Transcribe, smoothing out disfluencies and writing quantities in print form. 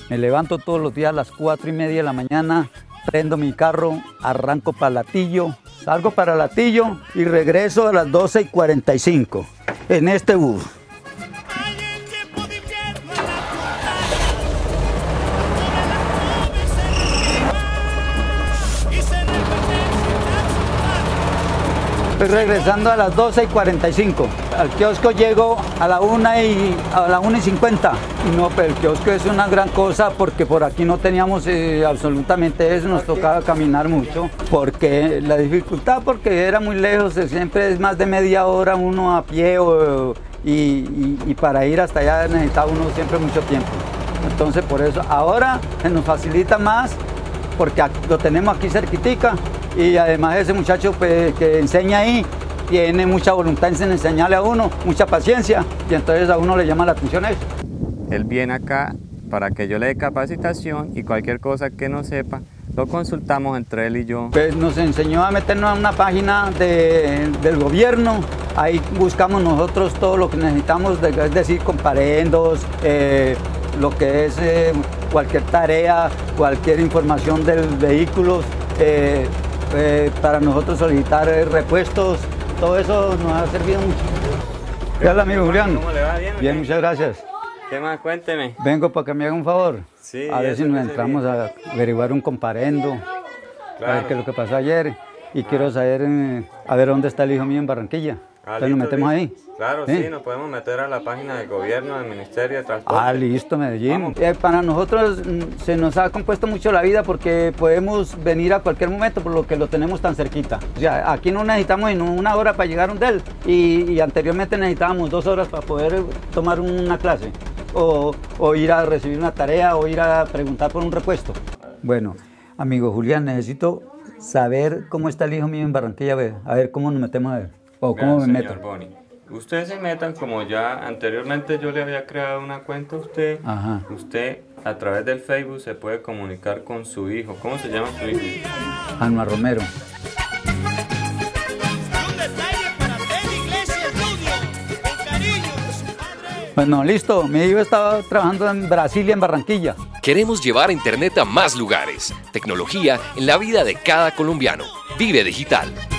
Me levanto todos los días a las 4:30 de la mañana, prendo mi carro, arranco para Latillo, salgo para Latillo y regreso a las 12:45 en este bus. Estoy regresando a las 12:45. Al kiosco llego a la 1:50. Y no, pero el kiosco es una gran cosa porque por aquí no teníamos absolutamente eso, nos tocaba caminar mucho. Porque la dificultad, porque era muy lejos, siempre es más de media hora uno a pie y para ir hasta allá necesitaba uno siempre mucho tiempo. Entonces por eso ahora se nos facilita más porque lo tenemos aquí cerquitica. Y además ese muchacho pues, que enseña ahí tiene mucha voluntad en enseñarle a uno, mucha paciencia, y entonces a uno le llama la atención eso. Él viene acá para que yo le dé capacitación y cualquier cosa que no sepa, lo consultamos entre él y yo. Pues nos enseñó a meternos a una página del gobierno, ahí buscamos nosotros todo lo que necesitamos, es decir, comparendos, lo que es cualquier tarea, cualquier información del vehículo. Para nosotros solicitar repuestos, todo eso nos ha servido mucho. ¿Qué tal, amigo Julián? ¿Cómo le va? Bien, bien, muchas gracias. ¿Qué más? Cuénteme. Vengo para que me haga un favor. Sí, a ver si nos entramos a averiguar un comparendo, claro. A ver qué es lo que pasó ayer. Y quiero saber, a ver dónde está el hijo mío en Barranquilla. Entonces nos metemos ahí. Claro, sí, nos podemos meter a la página del gobierno, del Ministerio de Transporte. Ah, listo, Medellín. Para nosotros se nos ha compuesto mucho la vida porque podemos venir a cualquier momento por lo que lo tenemos tan cerquita. O sea, aquí no necesitamos en 1 hora para llegar a un DEL y anteriormente necesitábamos 2 horas para poder tomar una clase o ir a recibir una tarea o ir a preguntar por un repuesto. Bueno, amigo Julián, necesito saber cómo está el hijo mío en Barranquilla, a ver cómo nos metemos a ver. O cómo me meto. Boni, ustedes se metan como ya anteriormente yo le había creado una cuenta a usted. Ajá. Usted a través del Facebook se puede comunicar con su hijo. ¿Cómo se llama su hijo? Alma Romero. Bueno, listo. Mi hijo estaba trabajando en Brasilia, en Barranquilla. Queremos llevar Internet a más lugares. Tecnología en la vida de cada colombiano. Vive Digital.